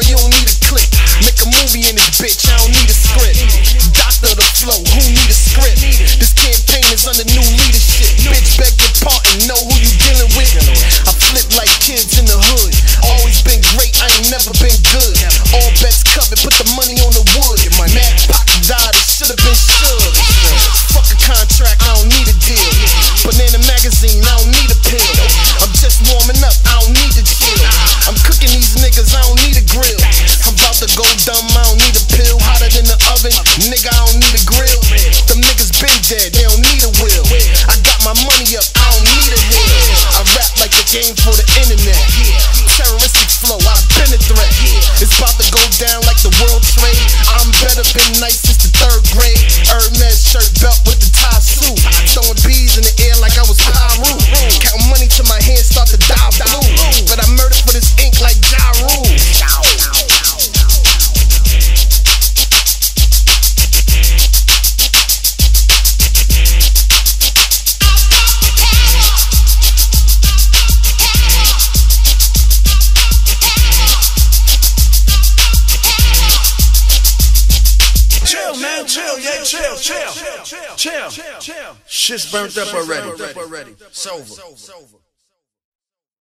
camera, you don't need a clip. Make a movie in this bitch, I don't need a script. Doctor the flow, who need a script? This campaign is under new leadership. Bitch, beg your pardon, know who you dealing with. I flip like kids in the hood. Always been great, I ain't never been good. All bets covered, put the money on the wood. Mad Pac died, it should've been should. Fuck a contract, I don't need a deal. Banana magazine, I don't need a pill. I'm just warming up, I don't need to chill. I'm cooking these niggas, I don't need a grill. I'm about to go dumb, I don't need a pill. Hotter than the oven, nigga, I don't need a grill. Them niggas been dead, they don't need a will. I got my money up, I don't need a hill. I rap like the game for the internet. Terroristic flow, I've been a threat. It's about to go down like the world trade. I'm better, been nice since the 3rd grade. Hermes shirt belt with the tie suit. Throwing bees in the air like I was Pyru. Count money till my hands start to die blue. But I murder for this ink like Ja Rule. Chill. Shit's burnt up already. It's over.